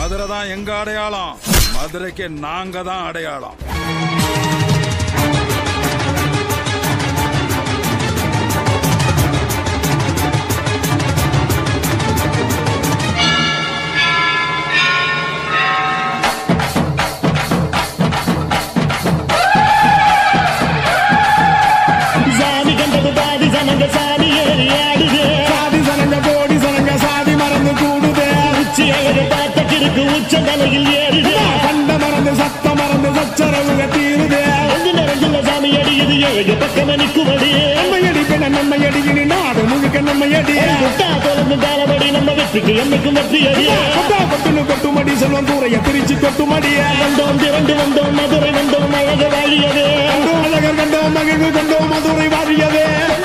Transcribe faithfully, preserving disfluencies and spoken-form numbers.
மதுரை தான் எங்க அடையாளம். மதுரைக்கு நாங்க தான் அடையாளம். சாதி ஏறி ஆடுது, சாதி சனங்க கோடி சனங்க சாதி மறந்து கூடுது. உச்சி அழகு பார்த்த கிறுக்கு உச்ச தலையில் ஏறுது. கண்ட மறந்து சத்த மறந்து சச்சரவுக தீருது. எங்கு நிறைஞ்சுள்ள சாமி அடிக்குது ஏழு பக்கம் நிற்குமடி. நம்மை அடிப்பென நம்மை அடிக்கினி நாடு முழுக்க நம்மை அடி. கொட்டா தோலந்து தாளபடி நம்ம வெற்றிக்கு என்னைக்கும் வெற்றி அடிய. கொட்டா கொட்டுனு கொட்டுமடி செல்வம் தூரைய பிரிச்சு கொட்டுமடிய. வந்தோம் திரண்டு வந்தோம் மதுரை வந்தோம் அழகு வாழியது. அழகர் கண்டோம் மகிழ்வு கண்டோம் மதுரை வாழியது.